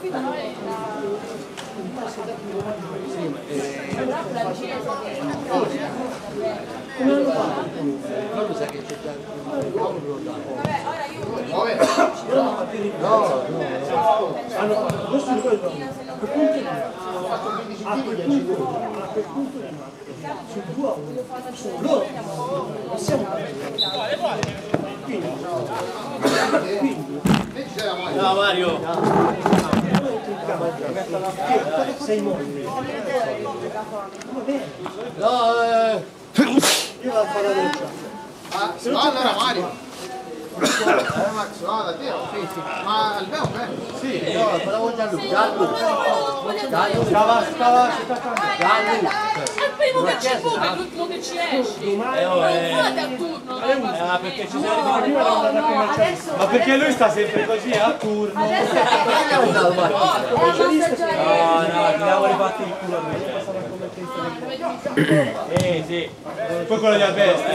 Loro sa che c'è già il cavolo da no Mario sei molto. no, Io vado a fare la doccia. No, allora Mario. Max, no, da te, sì, sì. Ma abbiamo bene. sì, no, parlavo Gianluca. È il primo che ci fu, è l'ultimo che ci esce. Non fate a turno. perché ci siamo arrivati ma perché lui sta sempre così a turno no abbiamo rifatto il culo a me sì poi quello di Alberto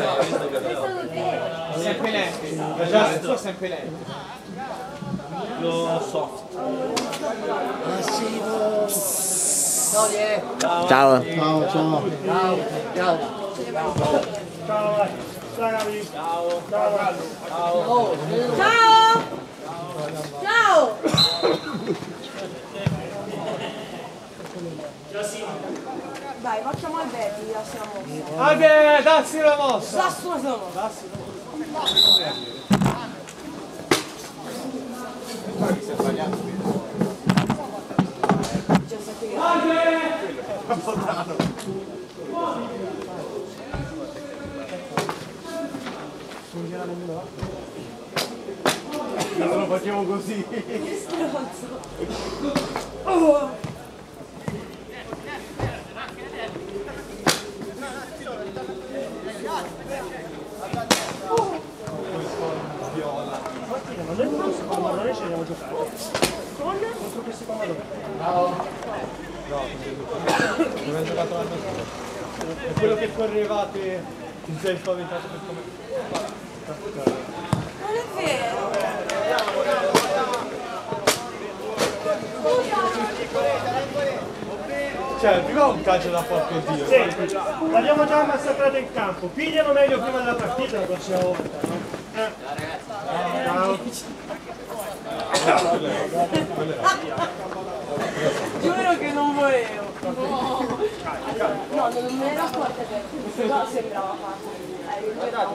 sempre lento già sempre lento lo soft Ciao. Ciao. Ciao. Ciao. Ciao. Ragazzi. ciao Ciao! Ciao! Dai, facciamo Alberti, gli siamo. Alberto, dassi una mossa Sasso sono. non lo facciamo così Ma noi con questo comandone ci andiamo a giocare. Contro questi comandoni. abbiamo giocato l'anno scorso è quello che correvate ti sei spaventato per come Non è vero. cioè prima un calcio da porco dio Senti, l'abbiamo già massacrato in campo. Pigliano meglio prima della partita la prossima volta, no? Ciao. Giuro che non volevo. No, non me ne ero accorta che no, sembrava facile. Però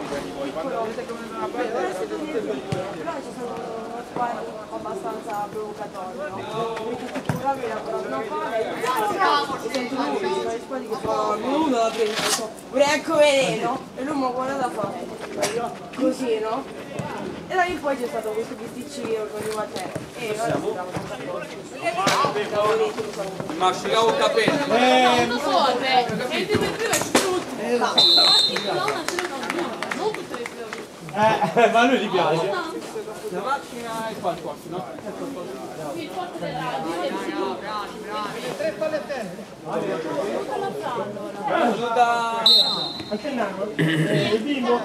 ci sono squadre abbastanza provocatorie, no? Tutti bravi lavorano fare. E sento lui, le squadre che fanno uno la prende, Branco veleno, e lui mi guarda da fare. Così, no? E da lì poi c'è stato questo bisticcio con il Matteo. E io sembrava Ma asciugavo il capello. non so, e il difensivo è tutto. Infatti il clown ce lo cambiamo, non tutte le cose. ma a lui gli piace La macchina è qua il quarto, no? Sì, il forte del radio, Tre pallettelle. Sono da... Anche il nano? Il bimbo?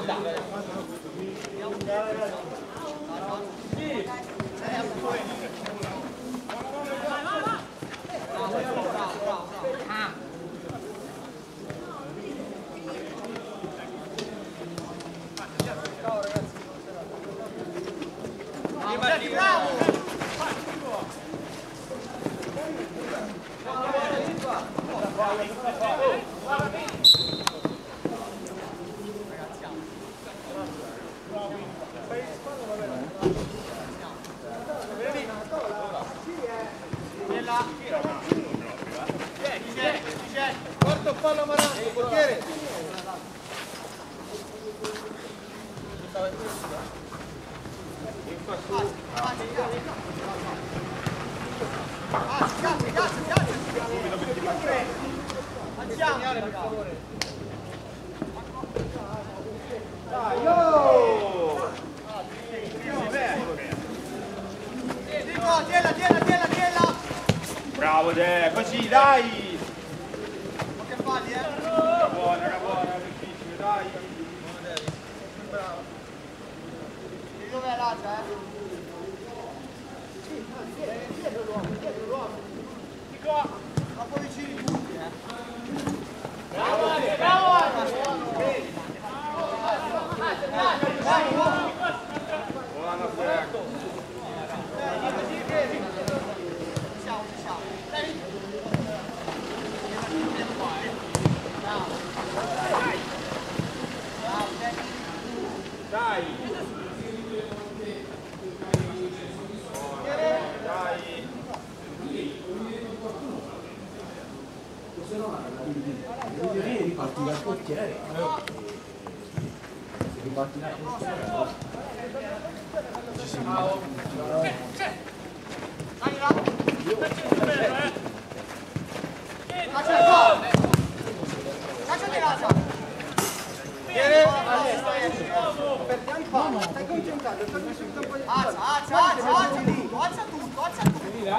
Quarto fallo Maranzo, portiere. Dai, yo! Tiela! bravo De così dai Ma che falli, era buona difficile dai Dov'è l'altra, riparti dal portiere. Riparti dal portiere. Ci si Stai concentrato, alza tutto.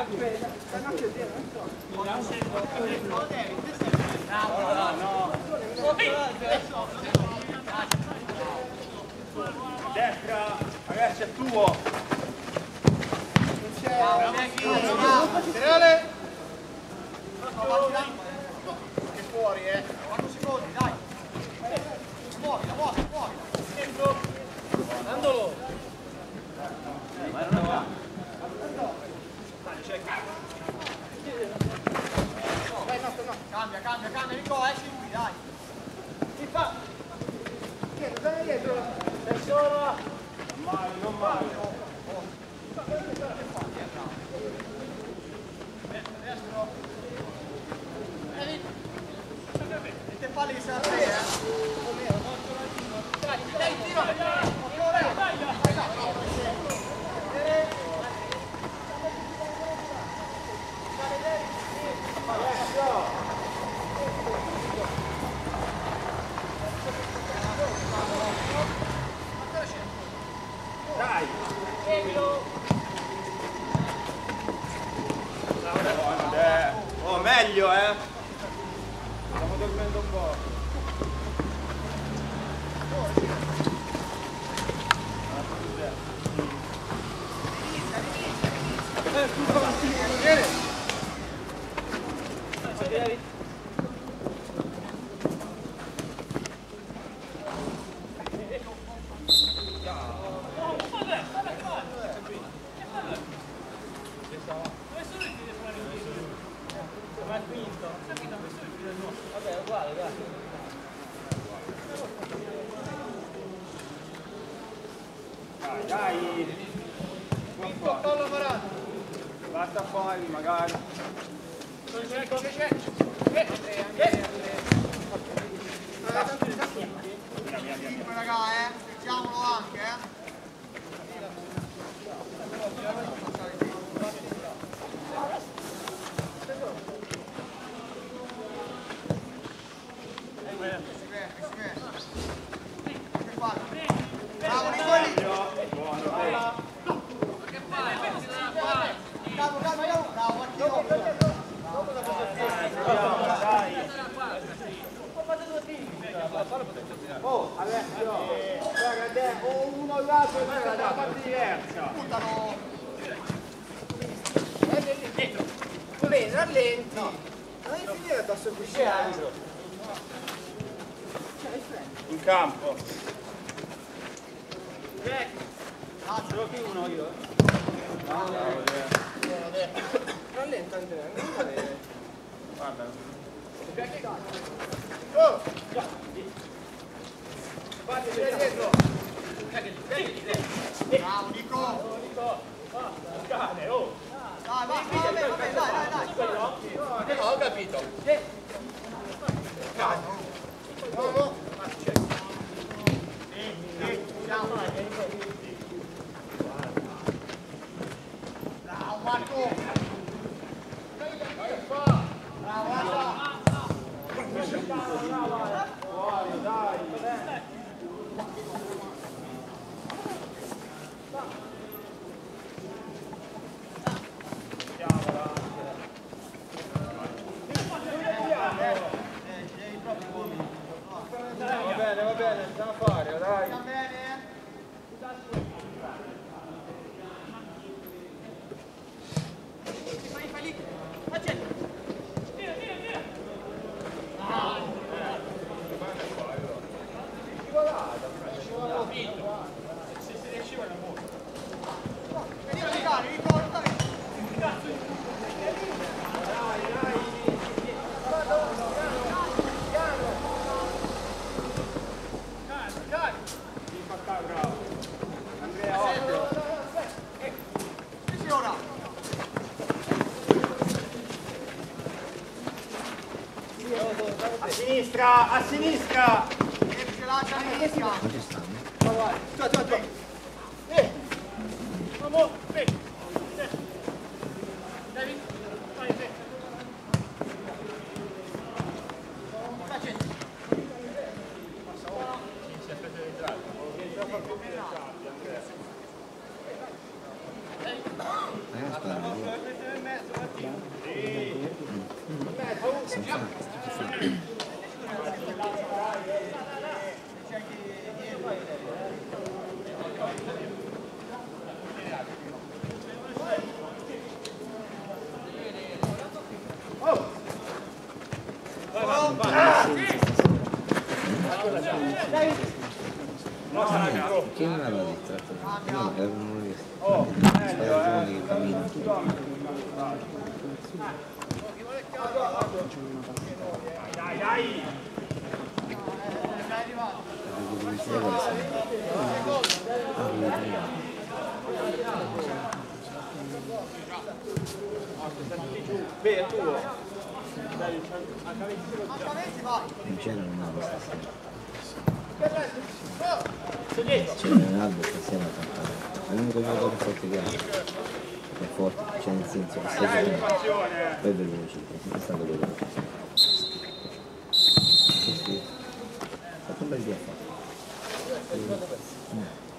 Destra, ragazzi, è tuo. Tenere. Che fuori, 4 secondi, dai. Muovila. Andalo. Cambia, Nico, esci qui, dai. Si fa. Dietro, dai dietro. Sei solo. Non male. Destro. E te falli che sei a te, Dai, tira. Dai! Oh, meglio, Stiamo dormendo un po'. Dai! Basta fuori, magari. Raga, facciamolo anche, Bravo, Nicoli! Oh, adesso, o uno o l'altro è una parte diversa. Bene, rallenti. Non devi finire addosso al cuscino. In campo. Solo che uno io. Rallenta Andrea, non cadere. Guarda. Oh! Vai dietro! Bravo Nico! Cane, oh! Dai, dai! Ho capito. Bravo! Bravo Marco! Bravo! Buono, dai. sinistra, a sinistra! Vamos, vem. David, vai, vem. Chi non aveva detto? No, erano visto. Spadagioni che camminano. Dai, dai! Beh, è tuo! Non c'era Ronaldo stasera. C'era Ronaldo stasera tanto. È l'unico giocatore forte che ha. È forte, cioè nel senso che sta giocando. Poi è veloce, è stato veloce. Sì, sì. Ha fatto un bel dia fatto.